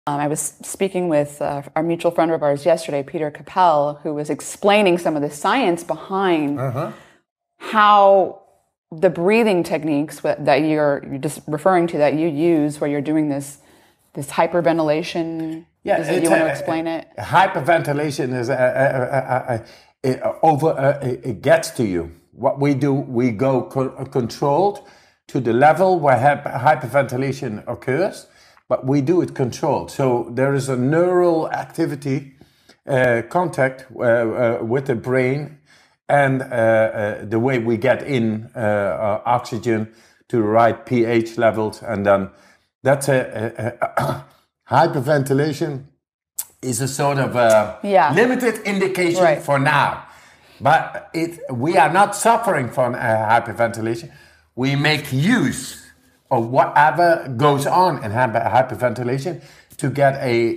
I was speaking with our mutual friend of ours yesterday, Peter Capel, who was explaining some of the science behind how the breathing techniques that you're just referring to, that you use, where you're doing this hyperventilation. Yeah, do you want to explain it? Hyperventilation is it gets to you. What we do, we go controlled to the level where hyperventilation occurs, but we do it controlled. So there is a neural activity contact with the brain and the way we get in oxygen to the right pH levels, and then that's hyperventilation is a sort of limited indication for now. But we are not suffering from hyperventilation. We make use of whatever goes on in hyperventilation to get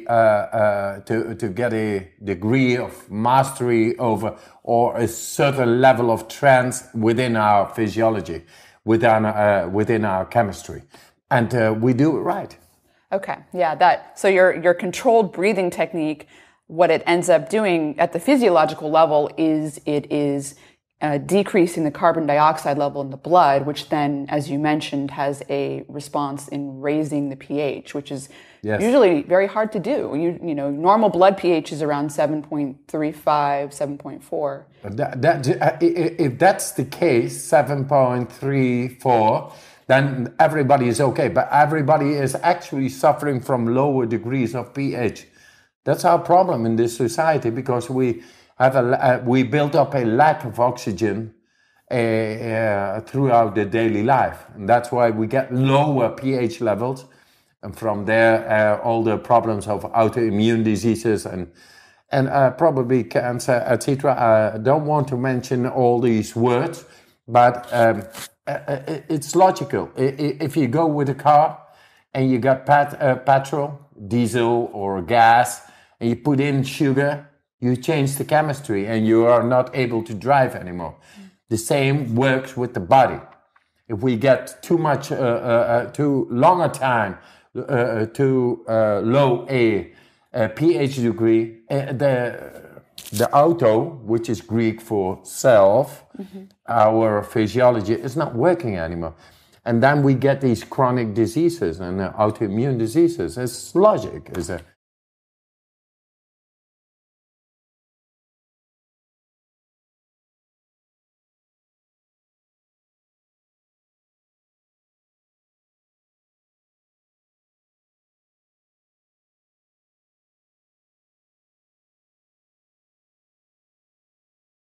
a degree of mastery over, or a certain level of trance within our physiology, within our chemistry, and we do it right. Okay, yeah, so your controlled breathing technique, what it ends up doing at the physiological level is it is decreasing the carbon dioxide level in the blood, which then, as you mentioned, has a response in raising the pH, which is usually very hard to do. You know, normal blood pH is around 7.35, 7.4. If that's the case, 7.34, then everybody is okay. But everybody is actually suffering from lower degrees of pH. That's our problem in this society, because we built up a lack of oxygen throughout the daily life, and that's why we get lower pH levels, and from there all the problems of autoimmune diseases and probably cancer, etc. I don't want to mention all these words, but it's logical. If you go with a car and you got petrol, diesel or gas, and you put in sugar, you change the chemistry and you are not able to drive anymore. The same works with the body. If we get too much, too long a time, too low a pH degree, the auto, which is Greek for self, our physiology, is not working anymore. And then we get these chronic diseases and autoimmune diseases. It's logic, is it?